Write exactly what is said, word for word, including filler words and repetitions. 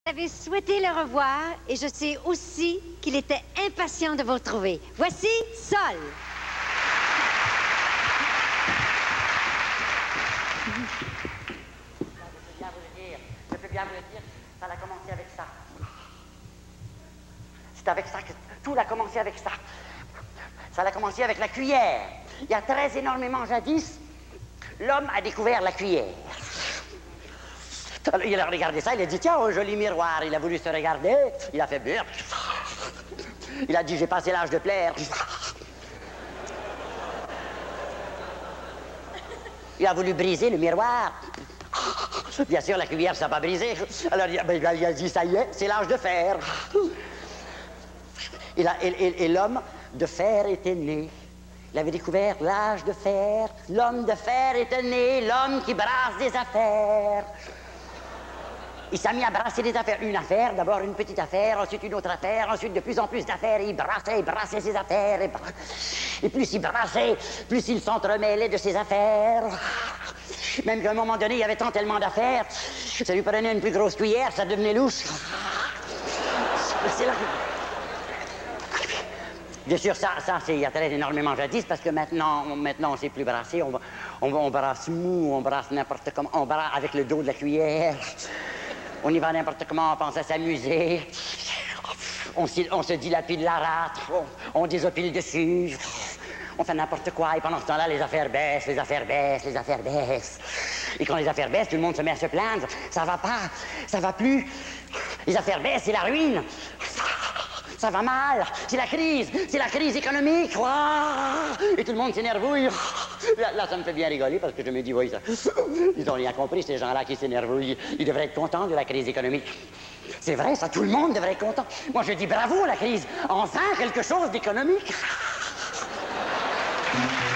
Vous avez souhaité le revoir et je sais aussi qu'il était impatient de vous retrouver. Voici Sol. Je peux bien vous le dire, ça a commencé avec ça. C'est avec ça que tout a commencé avec ça. Ça a commencé avec la cuillère. Il y a très énormément jadis, l'homme a découvert la cuillère. Alors, il a regardé ça, il a dit, tiens, un joli miroir. Il a voulu se regarder, il a fait burk. Il a dit, j'ai passé l'âge de plaire. Il a voulu briser le miroir. Bien sûr, la cuillère, ça n'a pas brisé. Alors, il a, ben, il a dit, ça y est, c'est l'âge de fer. Et, et, et, et l'homme de fer était né. Il avait découvert l'âge de fer. L'homme de fer était né, l'homme qui brasse des affaires. Il s'est mis à brasser des affaires. Une affaire, d'abord une petite affaire, ensuite une autre affaire, ensuite de plus en plus d'affaires. Il brassait, il brassait ses affaires. Et, bra... et plus il brassait, plus il s'entremêlait de ses affaires. Même qu'à un moment donné, il y avait tant tellement d'affaires, ça lui prenait une plus grosse cuillère, ça devenait louche. C'est là que... Bien sûr, ça, ça c'est il y a très énormément jadis, parce que maintenant, on, maintenant, on ne sait plus brasser. On, on, on brasse mou, on brasse n'importe comment. On brasse avec le dos de la cuillère. On y va n'importe comment, on pense à s'amuser. On, on se dilapide la rate, on, on désopile dessus. On fait n'importe quoi, et pendant ce temps-là, les affaires baissent, les affaires baissent, les affaires baissent. Et quand les affaires baissent, tout le monde se met à se plaindre. Ça va pas, ça va plus. Les affaires baissent, c'est la ruine. Ça va mal, c'est la crise, c'est la crise économique. Et tout le monde s'énervouille. Là, là, ça me fait bien rigoler parce que je me dis, oui, ça, ils n'ont rien compris, ces gens-là qui s'énervouillent. Ils devraient être contents de la crise économique. C'est vrai, ça, tout le monde devrait être content. Moi, je dis bravo, la crise. Enfin, quelque chose d'économique.